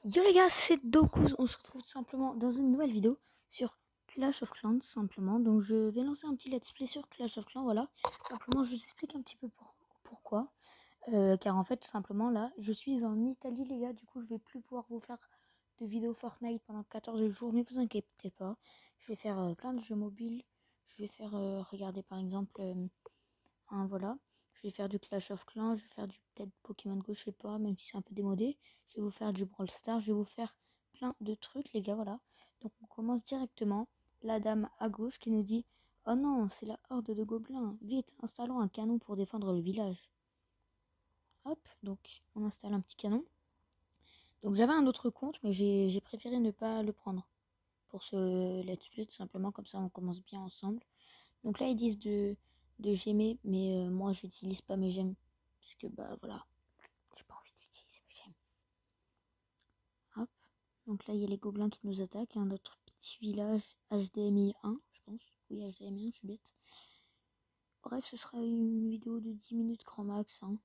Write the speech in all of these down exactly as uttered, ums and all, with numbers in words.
Yo les gars, c'est Dokuz, on se retrouve tout simplement dans une nouvelle vidéo sur Clash of Clans tout simplement. Donc je vais lancer un petit let's play sur Clash of Clans, voilà. Simplement je vous explique un petit peu pour, pourquoi. Euh, car en fait tout simplement là, je suis en Italie les gars, du coup je vais plus pouvoir vous faire de vidéos Fortnite pendant quatorze jours, mais vous inquiétez pas. Je vais faire euh, plein de jeux mobiles, je vais faire, euh, regarder par exemple, euh, un voilà. Je vais faire du Clash of Clans, je vais faire du peut-être Pokémon Go, je sais pas, même si c'est un peu démodé. Je vais vous faire du Brawl Stars, je vais vous faire plein de trucs les gars, voilà. Donc on commence directement. La dame à gauche qui nous dit: oh non, c'est la horde de gobelins. Vite, installons un canon pour défendre le village. Hop, donc on installe un petit canon. Donc j'avais un autre compte, mais j'ai préféré ne pas le prendre pour ce let's play, tout simplement, comme ça on commence bien ensemble. Donc là ils disent de, de gemmer, mais euh, moi j'utilise pas mes gemmes, parce que bah voilà, j'ai pas envie d'utiliser mes gemmes. Hop, donc là il y a les gobelins qui nous attaquent, un autre petit village H D M I un, je pense, oui H D M I un, je suis bête. Bref, ce sera une vidéo de dix minutes grand max, hein.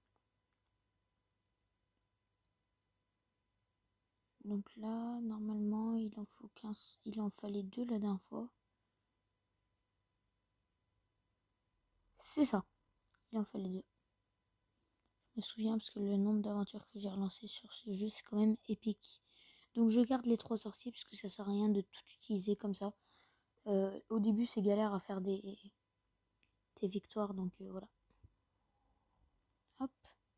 Donc là, normalement, il en faut quinze, il en fallait deux la dernière fois. C'est ça, il en fallait deux. Je me souviens parce que le nombre d'aventures que j'ai relancé sur ce jeu, c'est quand même épique. Donc je garde les trois sorciers parce que ça sert à rien de tout utiliser comme ça. Euh, au début, c'est galère à faire des, des victoires, donc euh, voilà. Hop,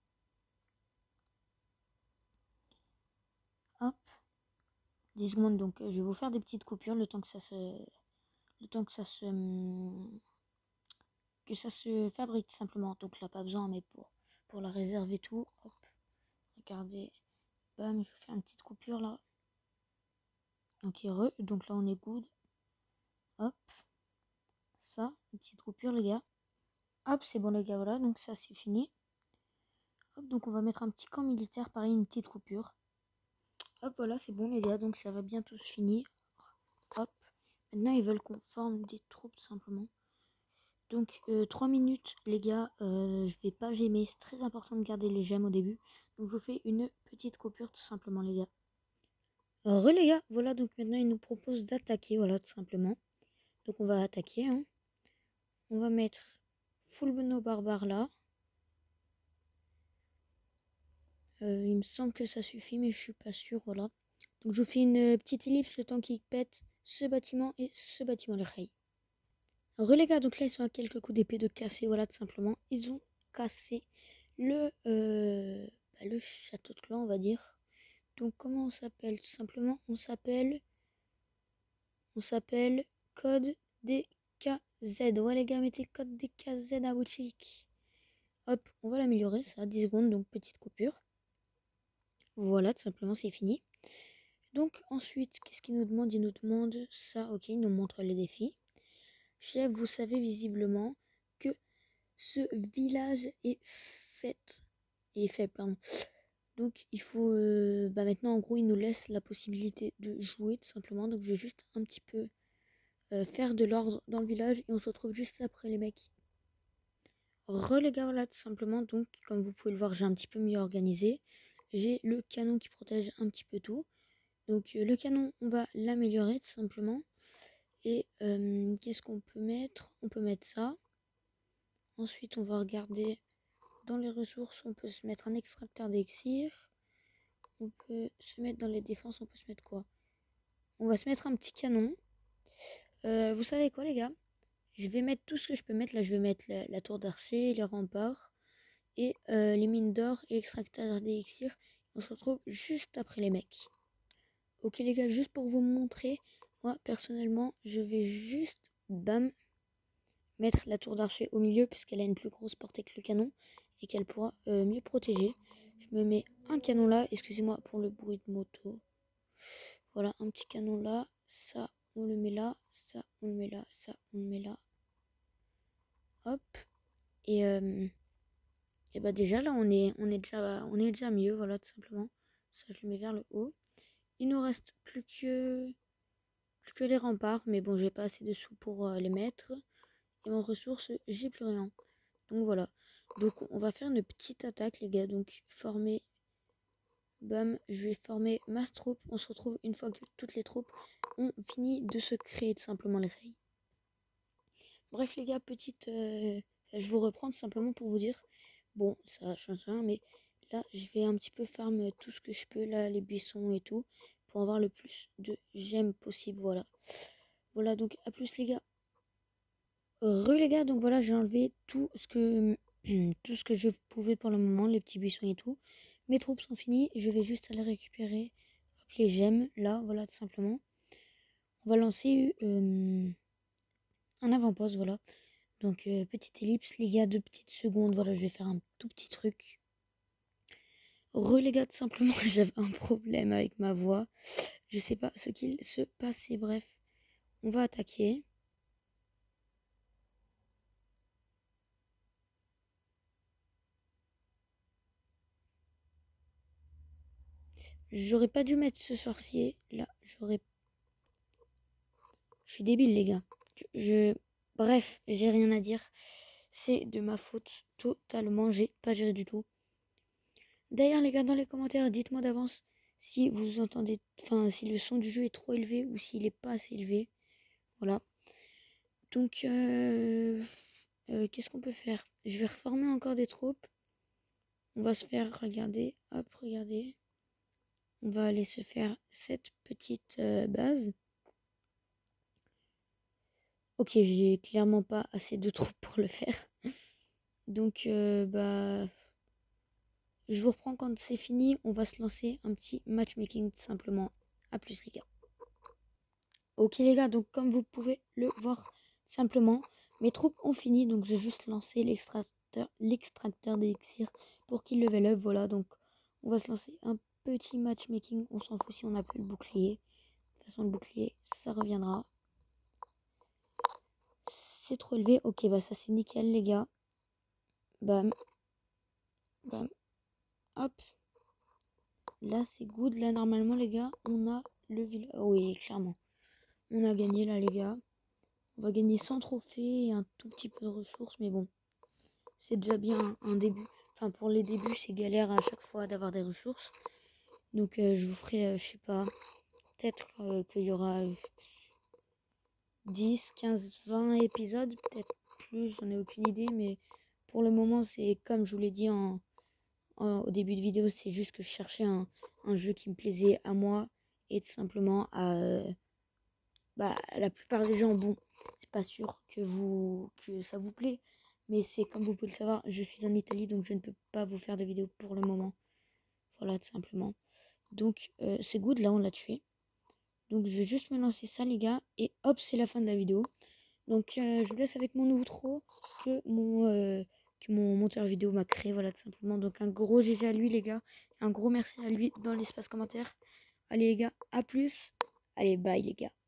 hop. dix secondes, donc euh, je vais vous faire des petites coupures le temps que ça se... Le temps que ça se... hum, que ça se fabrique simplement. Donc là, pas besoin, mais pour, pour la réserve et tout. Hop, regardez. Bam, je vous fais une petite coupure là. Ok, re. Donc là, on est good. Hop. Ça, une petite coupure, les gars. Hop, c'est bon, les gars, voilà. Donc ça, c'est fini. Hop, donc on va mettre un petit camp militaire, pareil, une petite coupure. Hop, voilà, c'est bon, les gars. Donc ça va bientôt se finir. Hop. Maintenant, ils veulent qu'on forme des troupes, simplement. Donc euh, trois minutes, les gars. Euh, je vais pas gemmer. C'est très important de garder les gemmes au début. Donc je vous fais une petite coupure, tout simplement, les gars. Re, les gars. Voilà, donc maintenant, ils nous proposent d'attaquer. Voilà, tout simplement. Donc on va attaquer, hein. On va mettre full nos barbares là. Euh, il me semble que ça suffit, mais je suis pas sûre, voilà. Donc je vous fais une petite ellipse le temps qu'ils pètent ce bâtiment et ce bâtiment, les rails. Re, les gars, donc là ils sont à quelques coups d'épée de casser, voilà, tout simplement. Ils ont cassé le, euh, bah, le château de clan, on va dire. Donc comment on s'appelle? Tout simplement, on s'appelle... On s'appelle Code D K Z. Ouais, les gars, mettez Code D K Z à votre chic. Hop, on va l'améliorer, ça, dix secondes, donc petite coupure. Voilà, tout simplement, c'est fini. Donc ensuite, qu'est-ce qu'il nous demande? Il nous demande ça, ok, il nous montre les défis. Chef, vous savez visiblement que ce village est fait. Est fait, pardon. Donc il faut... Euh, bah maintenant, en gros, il nous laisse la possibilité de jouer, tout simplement. Donc je vais juste un petit peu euh, faire de l'ordre dans le village et on se retrouve juste après, les mecs. Re, les gars, voilà, tout simplement. Donc, comme vous pouvez le voir, j'ai un petit peu mieux organisé. J'ai le canon qui protège un petit peu tout. Donc euh, le canon, on va l'améliorer tout simplement. Et euh, qu'est-ce qu'on peut mettre? On peut mettre ça. Ensuite, on va regarder dans les ressources. On peut se mettre un extracteur d'élixir. On peut se mettre dans les défenses. On peut se mettre quoi? On va se mettre un petit canon. Euh, vous savez quoi, les gars? Je vais mettre tout ce que je peux mettre. Là, je vais mettre la, la tour d'archer, les remparts et euh, les mines d'or et l'extracteur d'élixir. On se retrouve juste après les mecs. Ok, les gars, juste pour vous montrer, moi, personnellement, je vais juste, bam, mettre la tour d'archer au milieu puisqu'elle a une plus grosse portée que le canon et qu'elle pourra euh, mieux protéger. Je me mets un canon là, excusez-moi pour le bruit de moto. Voilà, un petit canon là, ça on le met là, ça on le met là, ça on le met là. Hop. Et, euh, et bah déjà là on est, on est déjà on est déjà mieux, voilà, tout simplement. Ça je le mets vers le haut. Il nous reste plus que plus que les remparts, mais bon j'ai pas assez de sous pour euh, les mettre. Et en ressources, j'ai plus rien. Donc voilà. Donc on va faire une petite attaque, les gars. Donc former bam, je vais former ma troupe. On se retrouve une fois que toutes les troupes ont fini de se créer tout simplement les rayes. Bref les gars, petite, euh, je vous reprends tout simplement pour vous dire, bon ça change rien, mais là je vais un petit peu farm tout ce que je peux, là les buissons et tout, pour avoir le plus de gemmes possible, voilà. Voilà donc à plus les gars. Re les gars, donc voilà j'ai enlevé tout ce que tout ce que je pouvais pour le moment, les petits buissons et tout. Mes troupes sont finies, je vais juste aller récupérer hop, les gemmes, là, voilà tout simplement. On va lancer euh, un avant-poste, voilà. Donc, euh, petite ellipse, les gars, deux petites secondes. Voilà, je vais faire un tout petit truc. Re, les gars, tout simplement, j'avais un problème avec ma voix. Je sais pas ce qu'il se passait. Bref, on va attaquer. J'aurais pas dû mettre ce sorcier. Là, j'aurais... Je suis débile, les gars. Je... je... Bref, j'ai rien à dire. C'est de ma faute totalement. J'ai pas géré du tout. D'ailleurs, les gars, dans les commentaires, dites-moi d'avance si vous entendez, enfin, si le son du jeu est trop élevé ou s'il est pas assez élevé. Voilà. Donc, euh, euh, qu'est-ce qu'on peut faire? Je vais reformer encore des troupes. On va se faire, regarder, hop, regardez. On va aller se faire cette petite euh, base. Ok, j'ai clairement pas assez de troupes pour le faire. Donc, euh, bah... Je vous reprends quand c'est fini. On va se lancer un petit matchmaking tout simplement. A plus les gars. Ok les gars, donc comme vous pouvez le voir simplement, mes troupes ont fini. Donc j'ai juste lancé l'extracteur l'extracteur d'élixir pour qu'il level up. Voilà, donc on va se lancer un petit matchmaking. On s'en fout si on n'a plus le bouclier. De toute façon le bouclier ça reviendra. C'est trop élevé. Ok bah ça c'est nickel les gars. Bam. Bam. Hop. Là c'est good. Là normalement les gars on a le village. Oh, oui clairement. On a gagné là les gars. On va gagner cent trophées et un tout petit peu de ressources. Mais bon. C'est déjà bien un début. Enfin pour les débuts c'est galère à chaque fois d'avoir des ressources. Donc euh, je vous ferai, euh, je sais pas. Peut-être euh, qu'il y aura euh, dix, quinze, vingt épisodes. Peut-être plus, j'en ai aucune idée. Mais pour le moment c'est comme je vous l'ai dit en, en, au début de vidéo. C'est juste que je cherchais un, un jeu qui me plaisait à moi. Et tout simplement à... Euh, bah la plupart des gens, bon, c'est pas sûr que vous que ça vous plaît, mais c'est comme vous pouvez le savoir, je suis en Italie donc je ne peux pas vous faire de vidéo pour le moment. Voilà tout simplement. Donc euh, c'est good, là on l'a tué. Donc je vais juste me lancer ça les gars et hop c'est la fin de la vidéo. Donc euh, je vous laisse avec mon outro que mon euh, que mon monteur vidéo m'a créé, voilà tout simplement. Donc un gros G G à lui les gars, un gros merci à lui dans l'espace commentaire. Allez les gars, à plus. Allez bye les gars.